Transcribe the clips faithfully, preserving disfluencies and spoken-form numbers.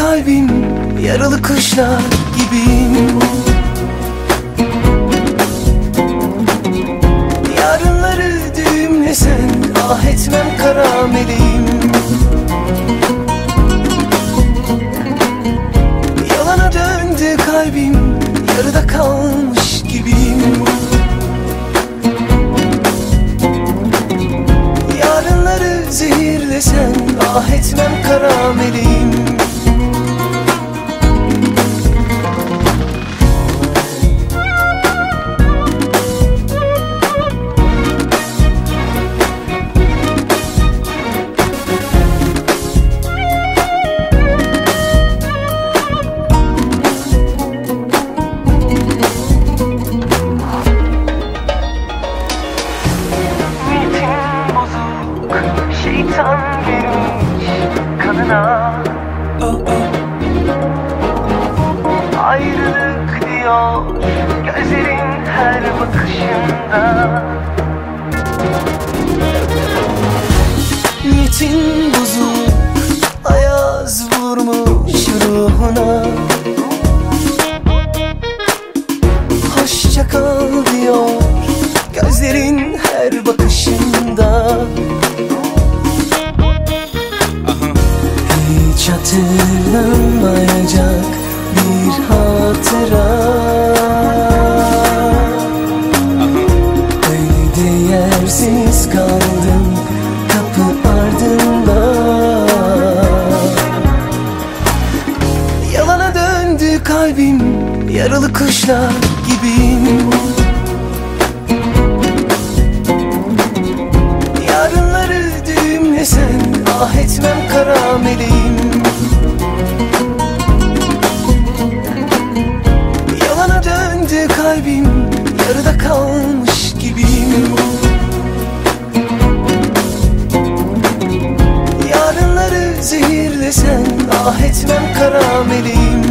kalbim, yaralı kuşlar gibiyim. Yarınları düğümlesen ah etmem kara meleğim. Yalana döndü kalbim, yarıda kalmış gibiyim. Yarınları zehirlesen ah etmem kara meleğim. Şeytan girmiş kanına, oh, oh. Ayrılık diyor gözlerin her bakışında. Niyetin bozuk, ayaz vurmuş ruhuna. Hoşça kal diyor gözlerin her bakışında. Hiç hatırlanmayacak bir hatıra, öyle değersiz kaldım kapı ardında. Yalana döndü kalbim, yaralı kuşlar gibiyim. Yarınları düğümlesen ah etmem kara meleğim. Yalana döndü kalbim, yarıda kalmış gibiyim. Yarınları zehirlesen ah etmem kara meleğim.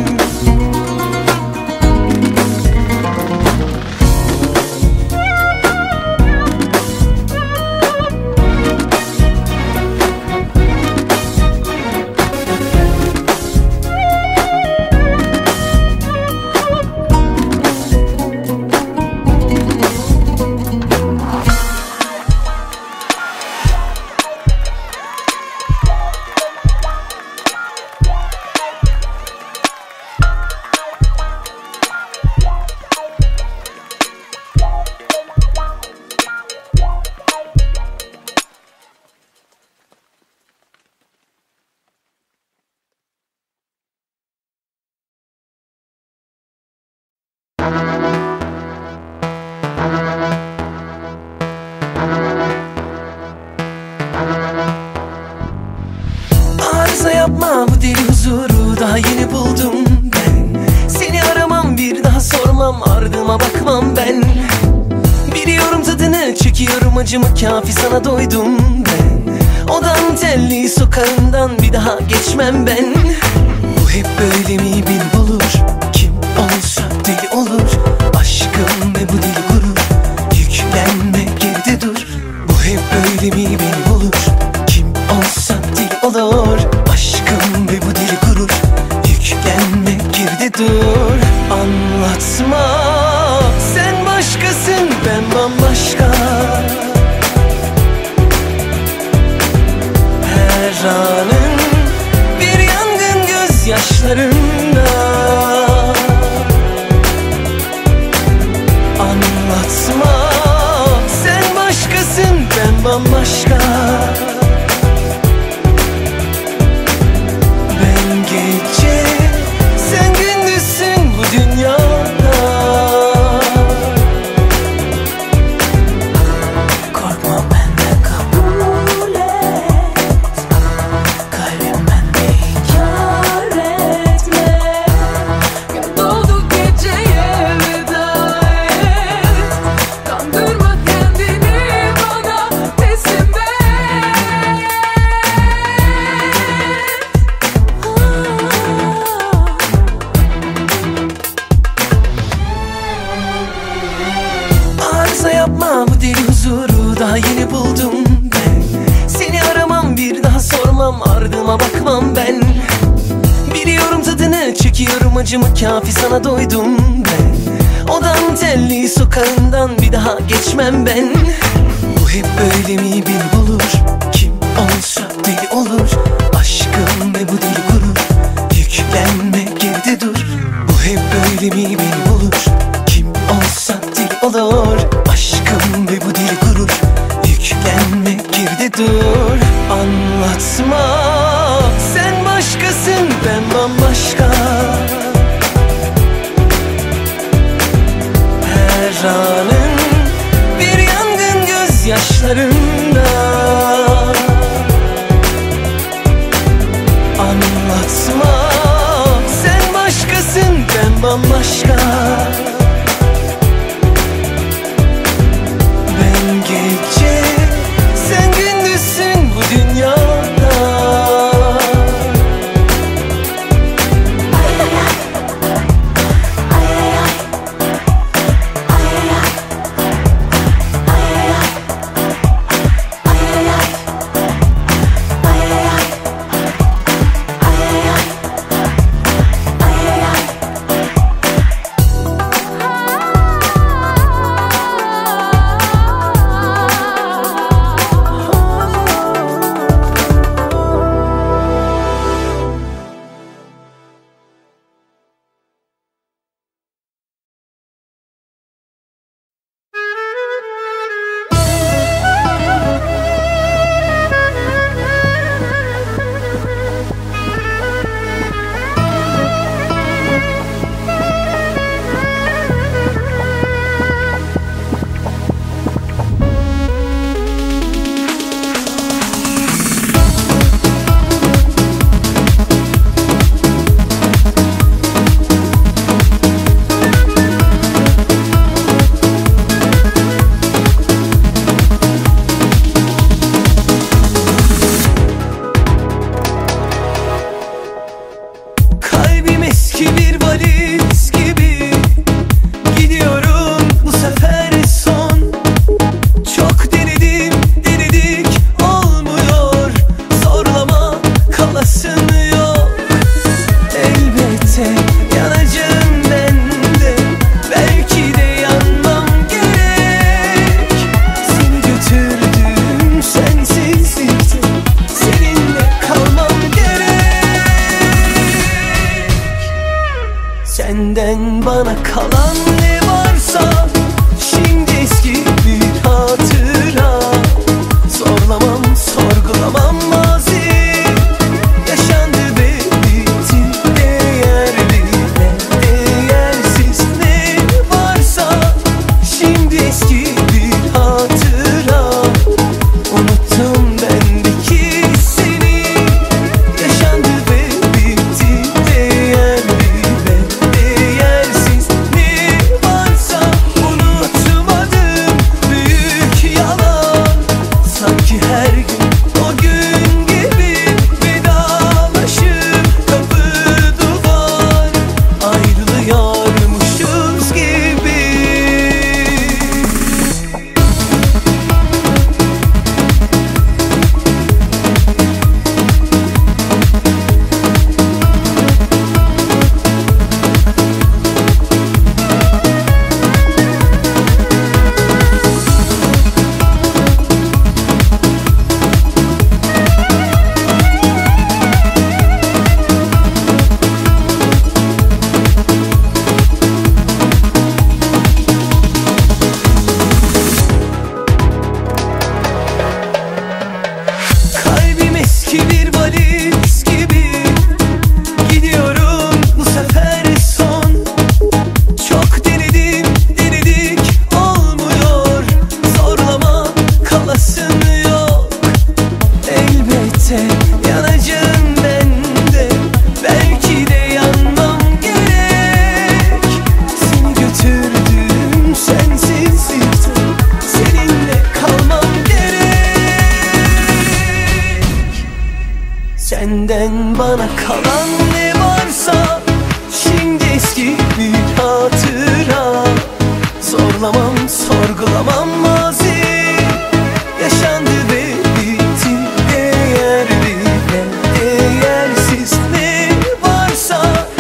Arıza yapma bu deli huzuru, daha yeni buldum ben. Seni aramam, bir daha sormam, ardıma bakmam ben. Biliyorum tadını, çekiyorum acımı, kafi sana doydum ben. O dantelli sokağından bir daha geçmem ben. Bu hep böyle mi bil olur, kim olsa deli olur. Aşkım ve bu deli gurur, yüklenme geride dur. Bu hep böyle mi bil olur, kim olsa deli olur. Aşkım ve bu deli gurur, yüklenme geride dur. Anlatma, sen başkasın ben bambaşka. Her anın bir yangın gözyaşlarında. Anlatma, sen başkasın ben bambaşka. Ben gece, sen gündüzsün bu dünyada. Korkma benden, kabul et. Kalbim bende inkar etme. Gün doğdu geceye veda et. Kandırma kendini bana teslim et. Arıza yapma bu deli huzuru, daha yeni buldum ben. Seni aramam, bir daha sormam, ardıma bakmam ben. Biliyorum tadını çekiyorum, acımı kafi sana doydum ben. O dantelli sokağından bir daha geçmem ben. Bu hep böyle mi bir bulur? Kim olsa deli olur. Aşkım ve bu deli gurur. Yüklenme geride dur. Bu hep böyle mi bir bulur? Kim olsa deli olur. Aşkım ve bu deli gurur. Yüklenme geride dur. Anlatma, sen başkasın ben bambaşka. Her anın bir yangın gözyaşlarında. Anlatma, sen başkasın ben bambaşka. Ben gece, sen gündüzsün bu dünyada. Senden bana kalan ne varsa şimdi eski bir hatıra. Zorlamam, sorgulamam mazi. Yaşandı ve bitti, değerli ve değersiz ne varsa şimdi eski bir hatıra. Unuttum bendeki seni. Yaşandı ve bitti, değerli ve değersiz ne varsa unutmadım. Büyük yalan, sanki her gün o gün gibi vedalaşıp kapı duvar ayrılıyormuşuz gibi. Kalbim eski bir valiz gibi. Gidiyorum bu sefer son. Çok denedim, denedik olmuyor. Zorlama, kalasın yok. Elbette yanacağım ben de. Belki de yanmam gerek. Seni götürdüm sensizlikte. Seninle kalmam gerek. Senden bana kalan ne varsa şimdi eski bir hatıra. Zorlamam, sorgulamam mazi. Yaşandı ve bitti, değerli ve değersiz ne varsa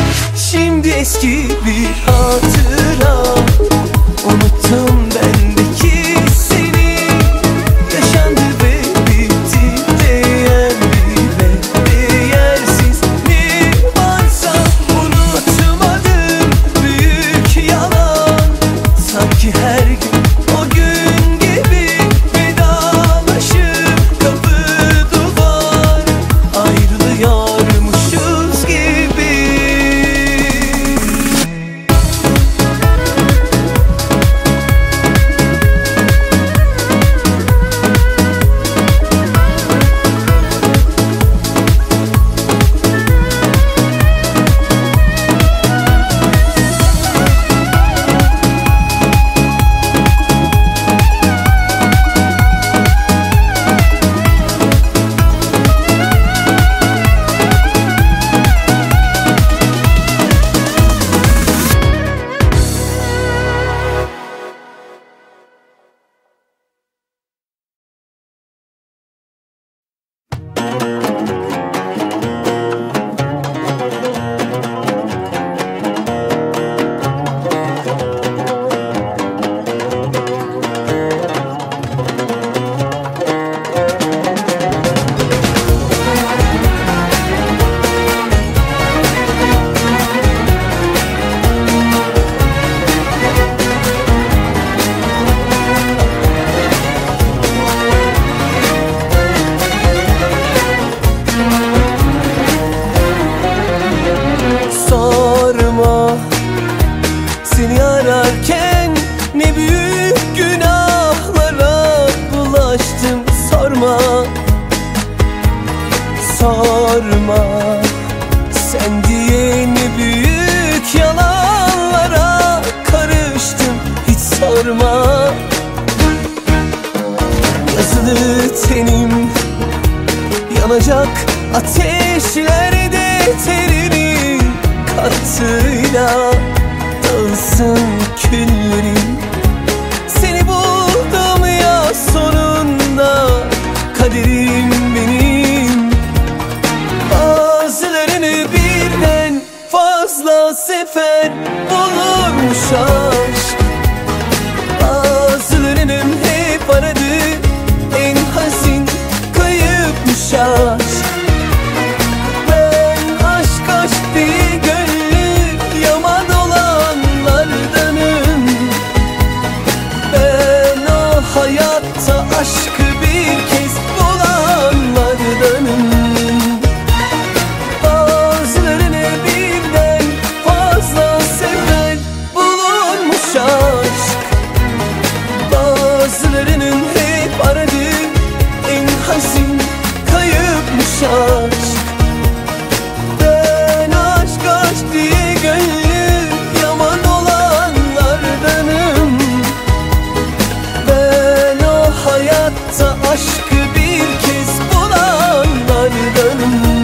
yanacak ateşlerde terinin kattığıyla dağılsın küllerin. Seni buldum ya sonunda, kaderim benim. Bazılarını birden fazla sefer bulurmuş aşk. Bazılarının hep aradığı en hazin kayıpmış aşk. Ben aşk aşk diye gönlü yama dolanlardanım. Ben o hayatta aşkı bir kez bulanlardanım. Bazılarını birden fazla seven bulunmuş aşk. Bazılarının hep aradığı en hazin kayıpmış aşk. Ben aşk aşk diye gönlü yaman olanlardanım. Ben o hayatta aşkı bir kez bulanlardanım.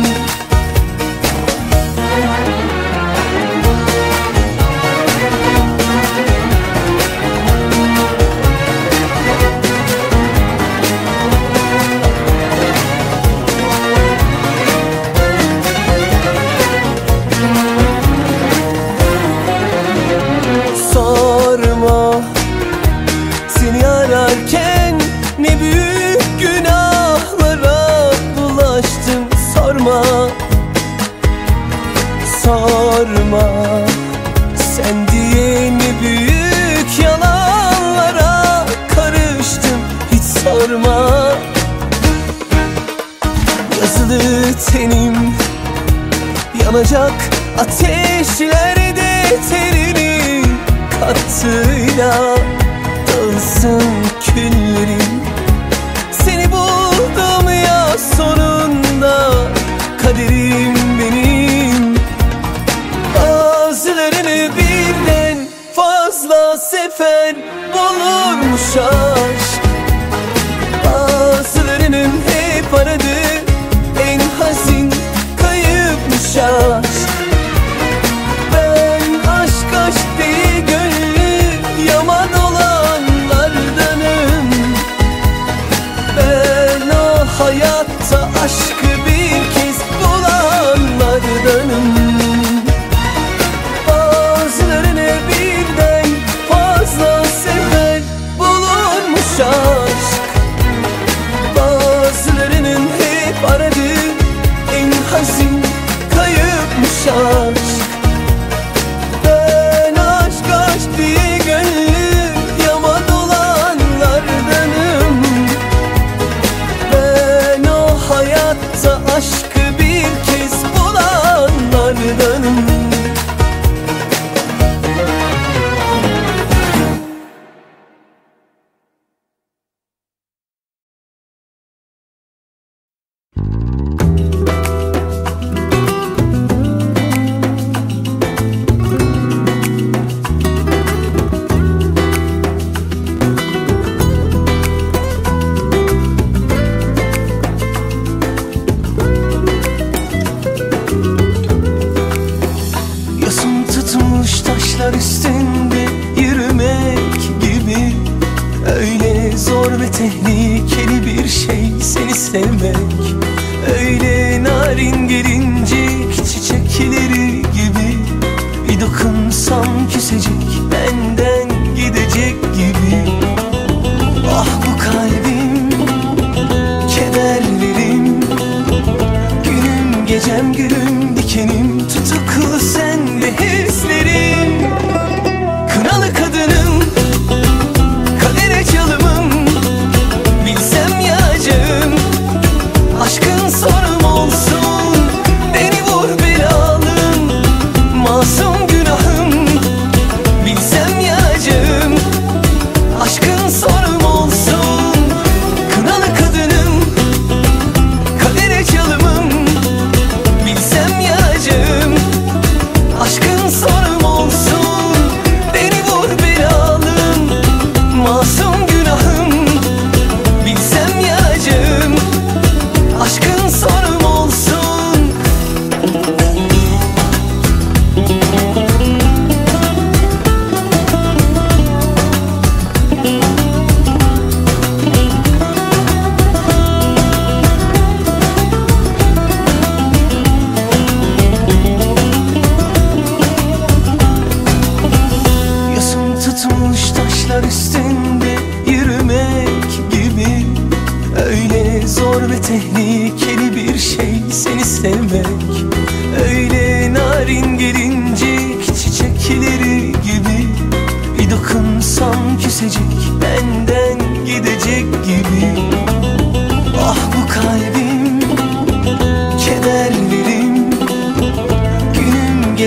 Sorma, seni ararken ne büyük günahlara bulaştım. Sorma, sorma, sen diye ne büyük yalanlara karıştım. Hiç sorma, yazılı tenim yanacak ateşlerde terinin kattığıyla dağılsın küllerin. Seni buldum ya sonunda, kaderim benim. Bazılarını birden fazla sefer bulurmuş aşk. Bazılarının hep aradığı en hazin kayıpmış aşk. Ben aşk aşk diye gönlü yaman olanlardanım. Ben o hayatta aşkı bir kez bulanlardanım. Bazılarını birden fazla sever bulunmuş aşk. Bazılarının hep aradığı en hazin kayıpmış aşk. Ben aşk aşk diye gönlü yaman olanlardanım. Ben o hayatta aşkı bir kez bulanlardanım. Yasın tutmuş taşlar üstünde yürümek gibi. Öyle zor ve tehlikeli bir şey seni sevmek. Öyle narin gelincik çiçekleri gibi. Bir dokunsam küsecek, benden gidecek gibi. Ah bu kalbim, kederlerim, günüm gecem gülüm dikenim, tutuklu sende hislerim. Kınalı kadınım, kadere çalımım, bilsem yağacağım.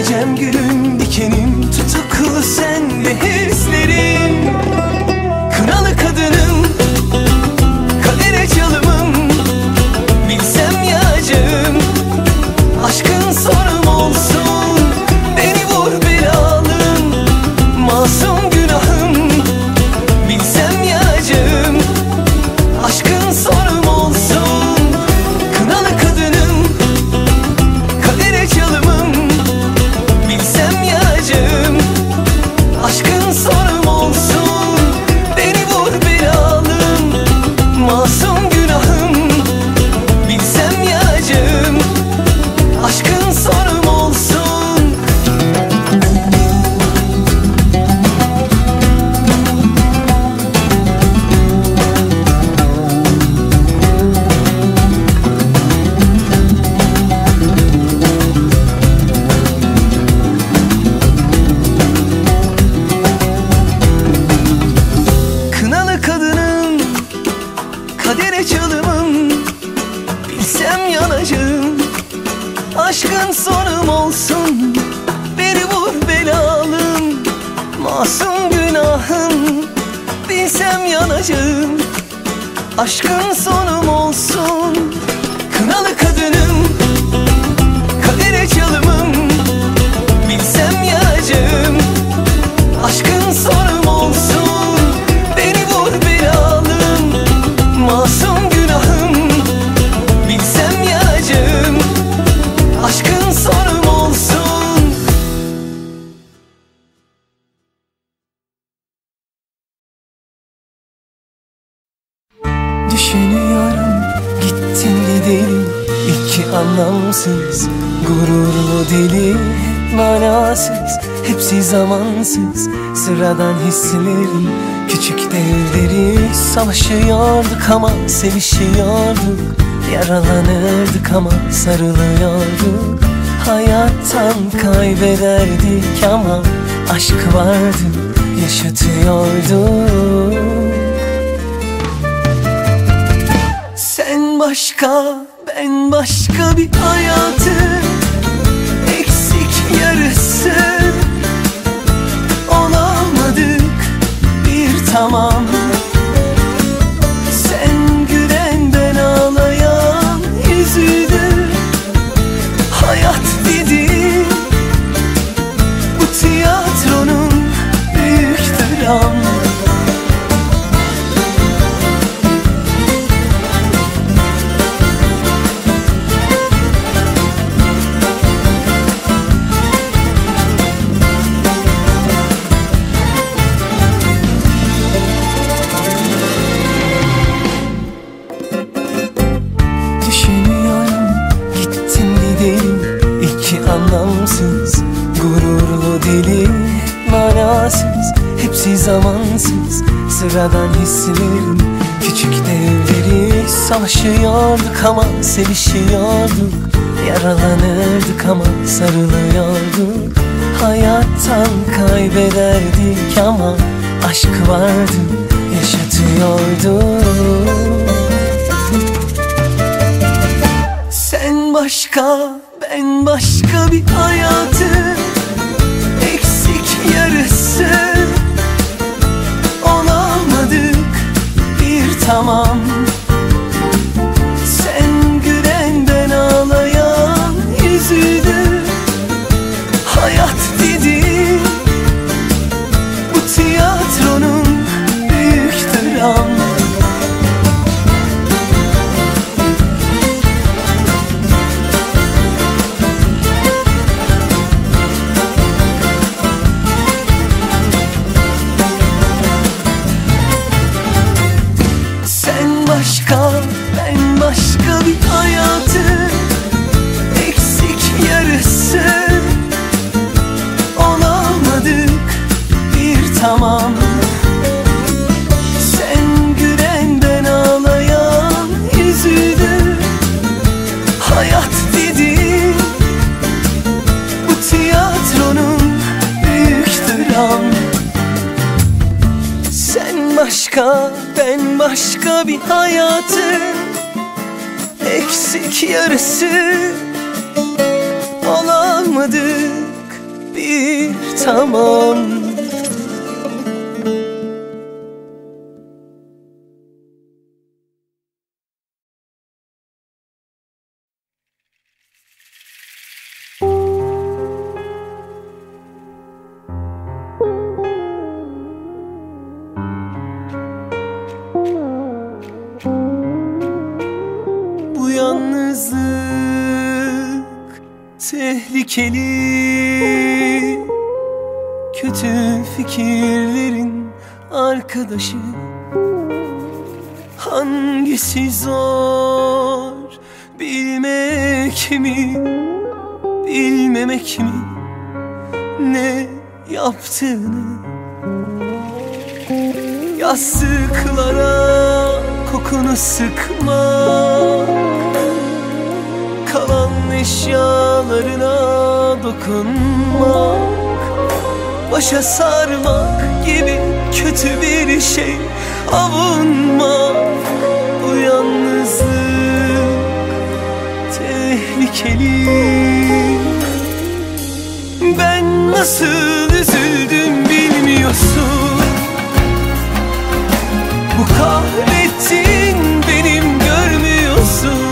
gecem gülüm dikenim, tutuklu sende hislerim. Kınalı kadınım, kadere çalımım, bilsem yağacağım. Aşkın sonum olsun, beni vur belalım. Masum günahım, bilsem yağacağım. Aşkın sonum olsun. Kınalı kadınım, kadere çalımım, bilsem yağacağım. Aşkın sonum olsun, beni vur belalım. Masum günahım, bilsem yağacağım. Aşkın sonum olsun. Kınalı kadınım, kadere çalımım, bilsem yanacağım. Aşkın sonum olsun, beni vur belalım. Masum günahım, bilsem yanacağım. Aşkın sonum olsun. Kınalı kadınım, kadere çalımım, bilsem yağacağım. Aşkın sonum olsun, beni vur belalım. Masum günahım, bilsem yağacağım. Aşkın sonum olsun. Düşünüyorum, gittim gidelim. İki anlamsız, gururlu deli, manasız, hepsi zamansız. Sıradan hislerim, küçük devleri. Savaşıyorduk ama sevişiyorduk. Yaralanırdık ama sarılıyorduk. Hayattan kaybederdik ama aşk vardı, yaşatıyorduk. Sen başka, ben başka bir hayatı, eksik yarısı. Olamadık bir tamam. Sen gülen ben ağlayan yüzüydü. Hayat dedi, bu tiyatronun büyük dram. Anlamsız, gururlu deli, manasız, hepsi zamansız. Sıradan hislerim, küçük devleri. Savaşıyorduk ama sevişiyorduk. Yaralanırdık ama sarılıyorduk. Hayattan kaybederdik ama aşk vardı, yaşatıyorduk. Sen başka, ben başka bir hayatı, eksik yarısı. Olamadık bir tamam. Sen gülen ben ağlayan yüzüydü. Hayat dedi, bu tiyatronun büyük dram. Başka, ben başka bir hayatı, eksik yarısı. Olamadık bir tamam. Sen gülen ben ağlayan yüzüydü. Hayat dedi, bu tiyatronun büyük dram. Sen başka, ben başka bir hayatı, eksik yarısı. Olamadık bir tamam. Bu yalnızlık tehlikeli, kötü fikirlerin arkadaşı. Hangisi zor, bilmek mi, bilmemek mi ne yaptığını? Yastıklara kokunu sıkma, kalan eşyalarına dokunmak, başa sarmak gibi kötü bir şey avunmak. Bu yalnızlık tehlikeli. Ben nasıl üzüldüm bilmiyorsun. Bu kahrettin benim görmüyorsun.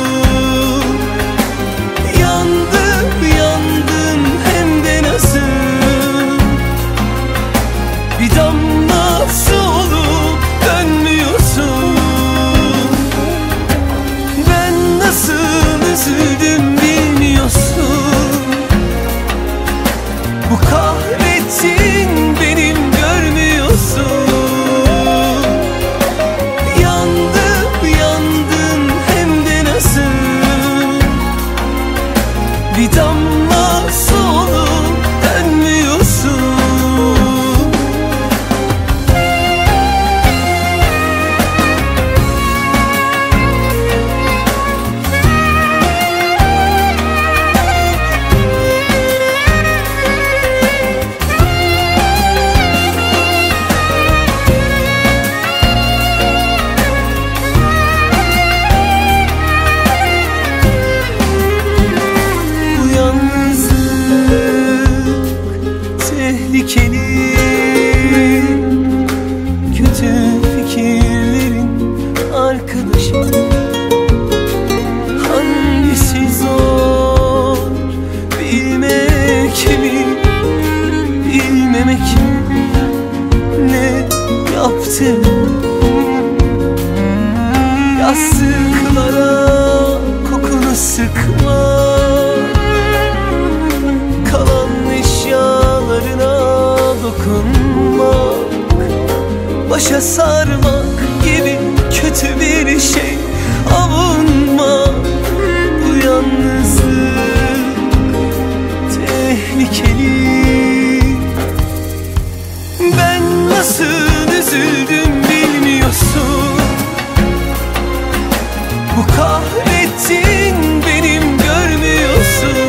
Yandım yandım hem de nasıl. Bir damla su olup dönmüyorsun. Ben nasıl üzüldüm bilmiyorsun. Bu kahrettin benim görmüyorsun. Yandım yandım hem de nasıl. Bir damla su olup dönmüyorsun. Tehlikeli, kötü fikirlerin arkadaşı. Hangisi zor, bilmek mi, bilmemek mi ne yaptığını? Yastıklara kokunu sıkma, kalan eşyalarına dokunmak, başa sarmak gibi kötü bir şey avunmak. Bu yalnızlık tehlikeli. Ben nasıl üzüldüm bilmiyorsun. Bu kahrettin benim görmüyorsun.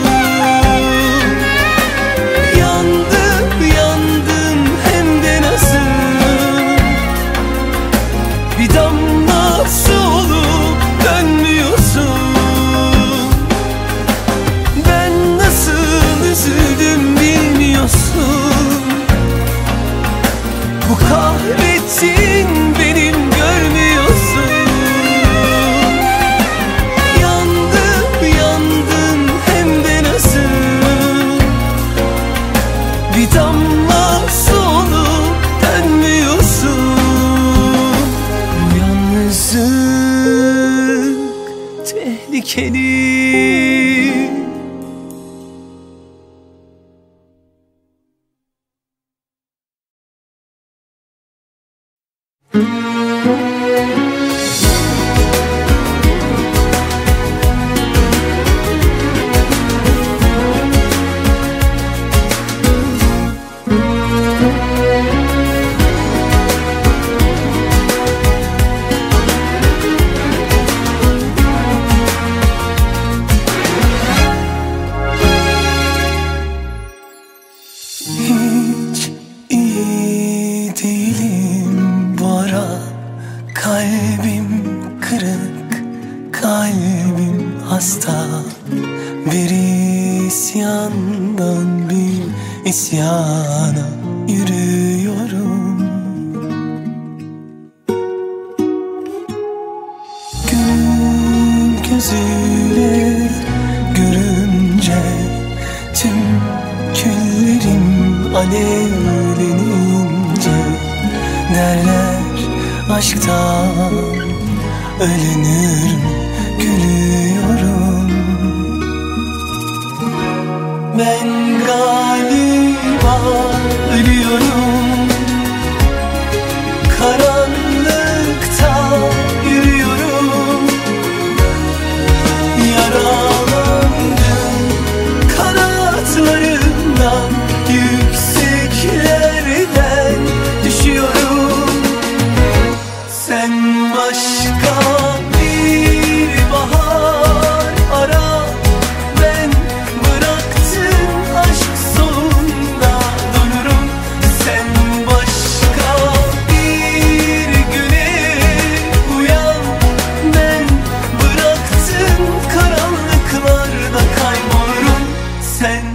Yandım yandım hem de nasıl. Bir damla su olup dönmüyorsun. Ben nasıl üzüldüm bilmiyorsun. Bu kahrettin benim görmüyorsun. Yandım yandım hem de nasıl. Bir damla su olup dönmüyorsun. Bu yalnızlık tehlikeli. Hiç iyi değilim bu ara. Kalbim kırık, kalbim hasta. Bir isyandan bir isyana yürüyorum. Gün gözüyle görünce tüm küllerim alevlenince derler aşktan ölünür gülüyorum. Ben galiba ölüyorum, karanlıkta yürüyorum. Yaralandım kanatlarımdan, yükseklerden düşüyorum. Sen başka bir bahar ara, ben bıraktım aşk sonunda dururum. Sen başka bir güne uyan, ben bıraktım karanlıklarda kaybolurum. Sen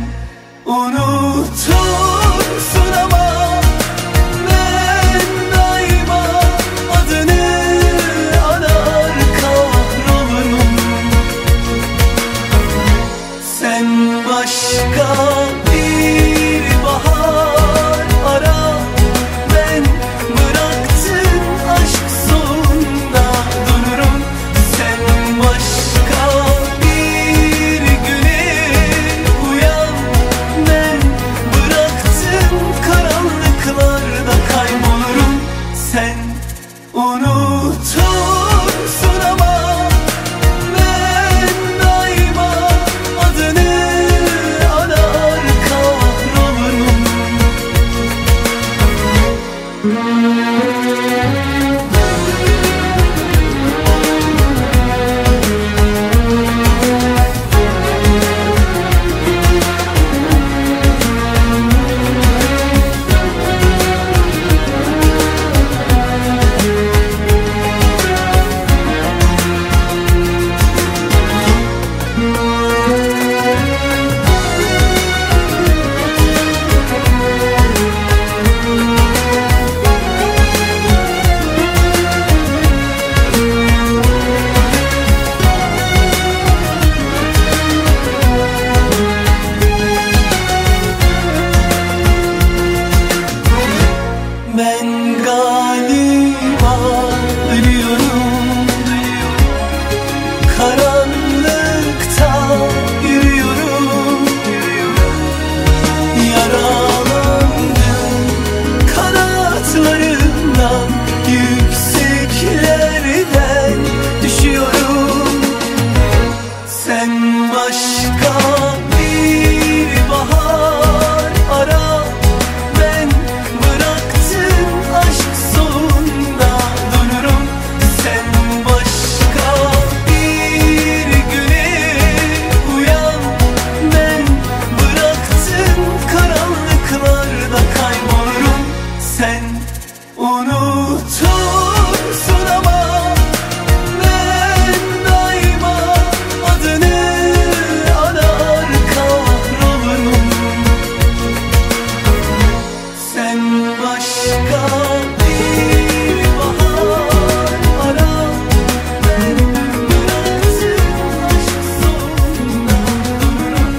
unutursun ama ben daima adını anar kahrolurum. Sen başka bir bahar ara, ben bıraktım aşk sonunda dururum. Sen başka bir güne uyan, ben bıraktım karanlıklarda kaybolurum. Sen unutursun ama ben daima adını anar kahrolurum. Ben galiba ölüyorum, karanlıkta yürüyorum. Yaralandım kanatlarımdan, yükseklerden düşüyorum. Sen başka bir bahar ara, ben bıraktım aşk sonunda dururum. Sen başka bir güne uyan, ben bıraktım karanlıklarda kaybolurum. Sen unutursun ama ben daima adını anar kahrolurum. Sen başka bir bahar ara, ben bıraktım aşk sonunda dururum.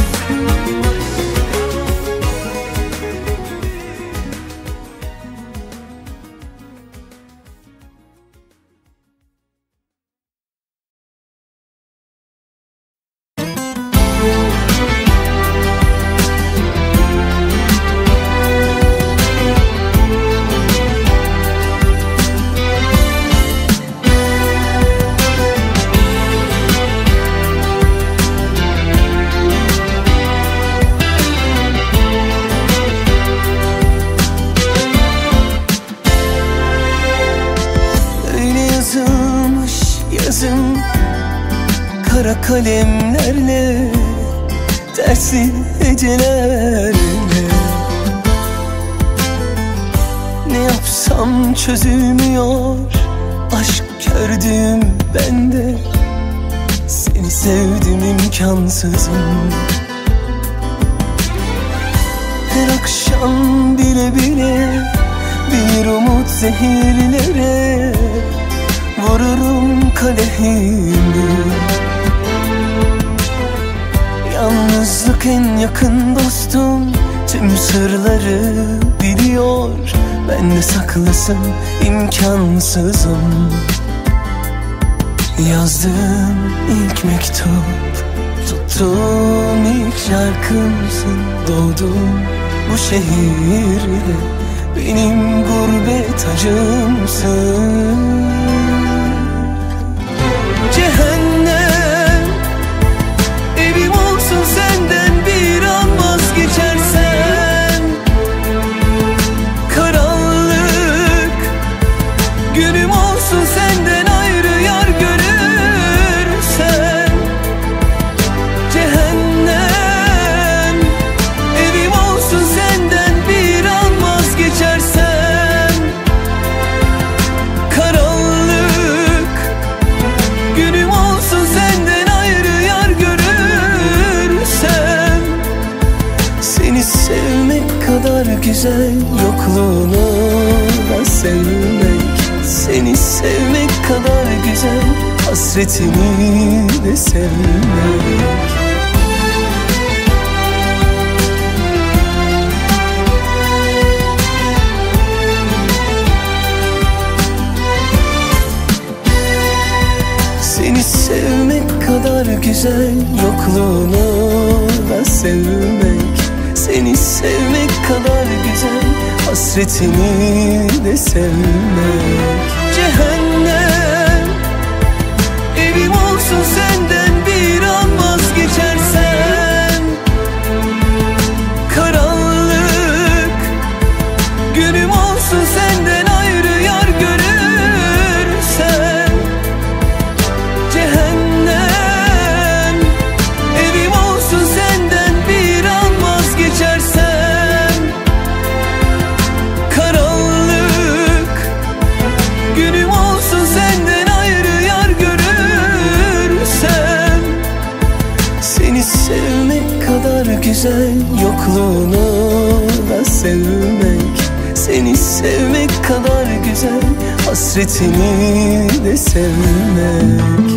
Öyle yazılmış yazım kara kalemlerle, tersli hecelerle. Ne yapsam çözülmüyor aşk kördüğüm bende. Seni sevdim imkansızım. bile bir umut zehirlere vururum kadehimi. Yalnızlık en yakın dostum, tüm sırları biliyor. Ben de saklasam imkansızım. Yazdığım ilk mektup, tuttuğum ilk şarkımsın. Doğdum bu şehirde, benim gurbet acımsın. Cehennem evim olsun senden bir an vazgeçersen. Karanlık günüm olsun senden ayrı yar görürsen. Cehennem evim olsun senden bir an vazgeçersen. Karanlık günüm olsun senden ayrı yar görürsen. Seni sevmek kadar güzel, yokluğunu da sevmek. Seni sevmek kadar güzel, hasretini de sevmek. Seni sevmek kadar güzel, yokluğunu da sevmek. Seni sevmek kadar güzel, hasretini de sevmek. Cehennem evim olsun senden bir an vazgeçersen. Karanlık günüm olsun senden ayrı yar görürsen. Cehennem evim olsun senden bir an vazgeçersen. Karanlık günüm olsun senden ayrı yar görürsen. Seni sevmek kadar güzel, yokluğunu da sevmek. Seni sevmek kadar güzel, hasretini de sevmek.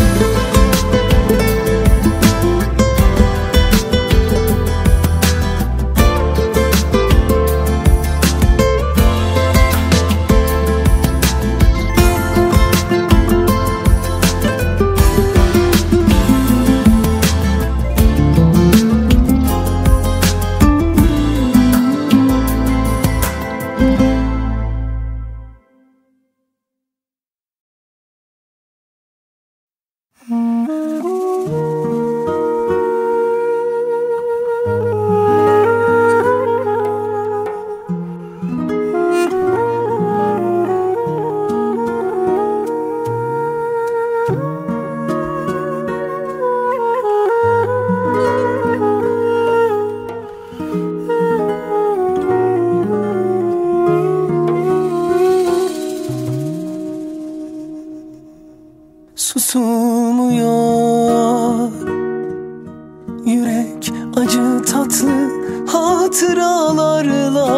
Susulmuyor yürek, acı tatlı hatıralarla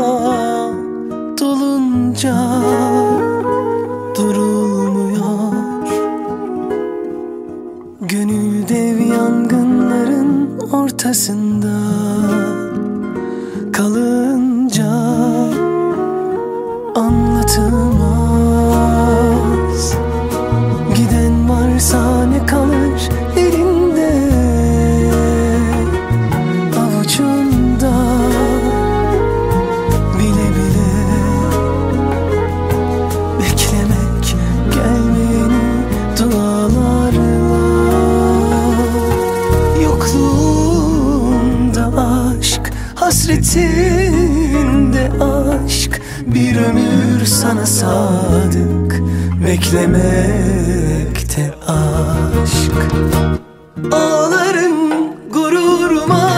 dolunca durulmuyor. Gönül dev yangınların ortasında kalınca anlatılmaz. Giden varsa ne kalır elinde, avucunda, bile bile beklemek gelmeyeni dualarla. Yokluğunda aşk, hasretinde aşk, bir ömür sana sadık beklemekte aşk. Ağlarım gururuma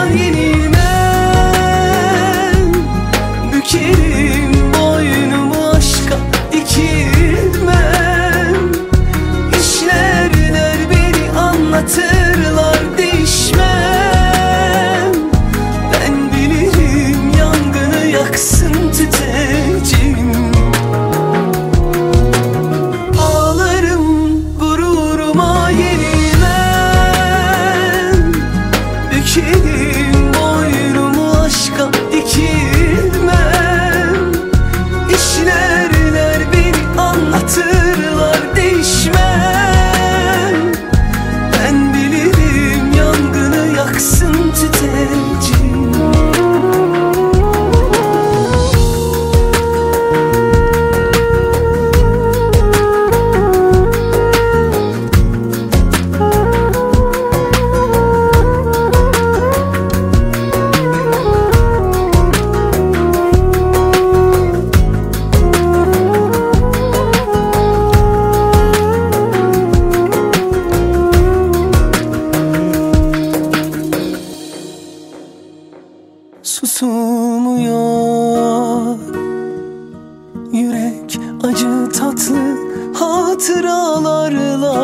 yenilmem, bükerim boynumu aşka dikilmem. İşlerler beni anlatırlar değişmem. Ben bilirim yangını yaksın susulmuyor. Yürek acı tatlı hatıralarla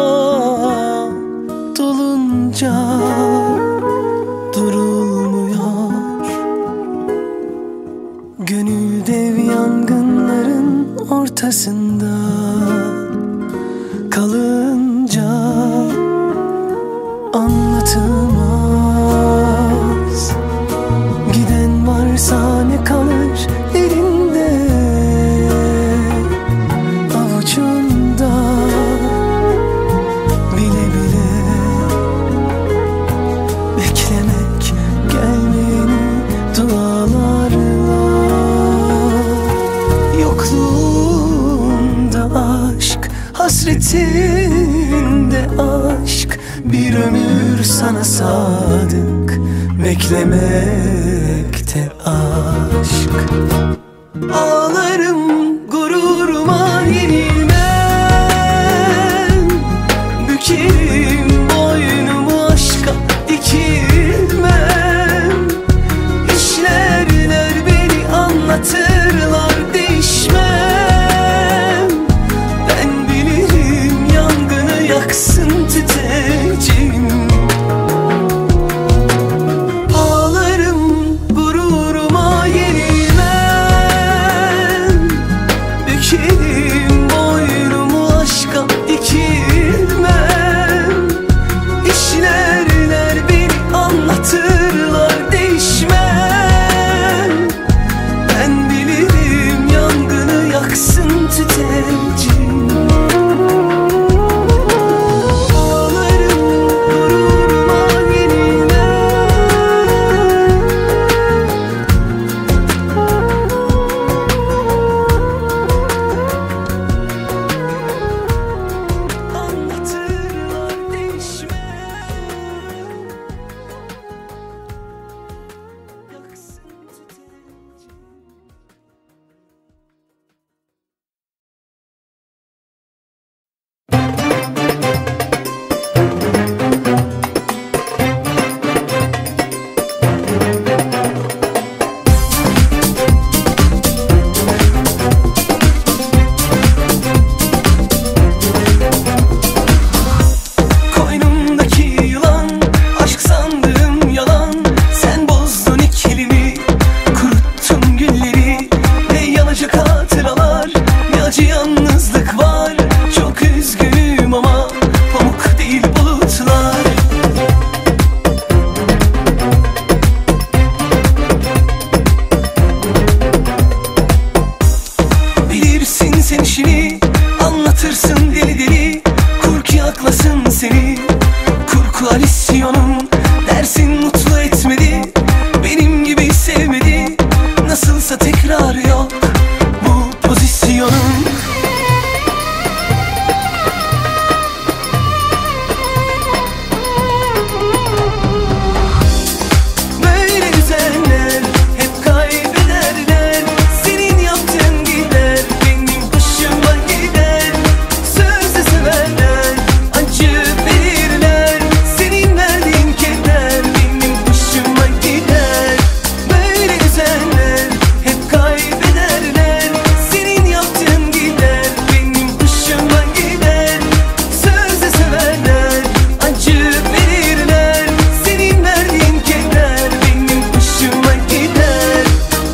dolunca durulmuyor. Gönül dev yangınların ortasında kalınca anlatılmaz. Giden varsa ne kalır elinde, avucunda, bile bile beklemek gelmeyeni dualarla. Yokluğunda aşk, hasretinde aşk, bir ömür sana sadık, beklemekte aşk. Ağlarım gururuma yenilmem, bükerim boynumu aşka dikilmem. İşlerler beni anlatırlar değişmem. Ben bilirim yangını yaksın tütecim. Ağlarım gururuma yenilmem, bükerim boynumu aşka dikilmem. İşlerler beni anlatırlar değişmem. Ben bilirim yangını yaksın tütecim. Anlatırsın deli deli, kur ki aklasın seni. Kur koalisyonum dersin mutlu etmedi, benim gibi sevmedi. Nasılsa tekrar yok bu pozisyonum. Böyle güzeller hep kaybederler, senin yaptığın gider benim hoşuma gider. Sözde severler, acı verirler, senin verdiğin keder benim hoşuma gider. Böyle güzeller hep kaybederler, senin yaptığın gider benim hoşuma gider. Sözde severler, acı verirler, senin verdiğin keder benim hoşuma gider.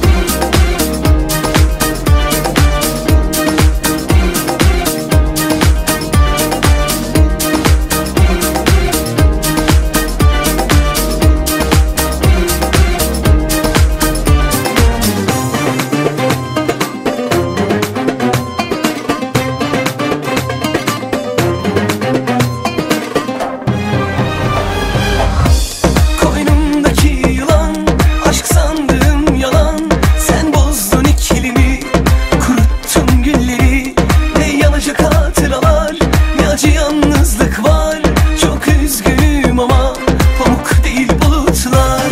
Koynumdaki yılan, aşk sandığım yalan. Sen bozdun ikilimi, kuruttun gülleri. Ne yanacak hatıralar, ne acı yalnızlık var. Çok üzgünüm ama pamuk değil bulutlar.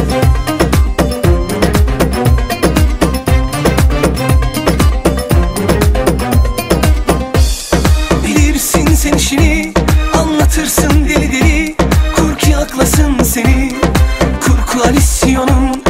Bilirsin sen işini, anlatırsın deli deli, kur ki aklasın seni. Kur koalisyonum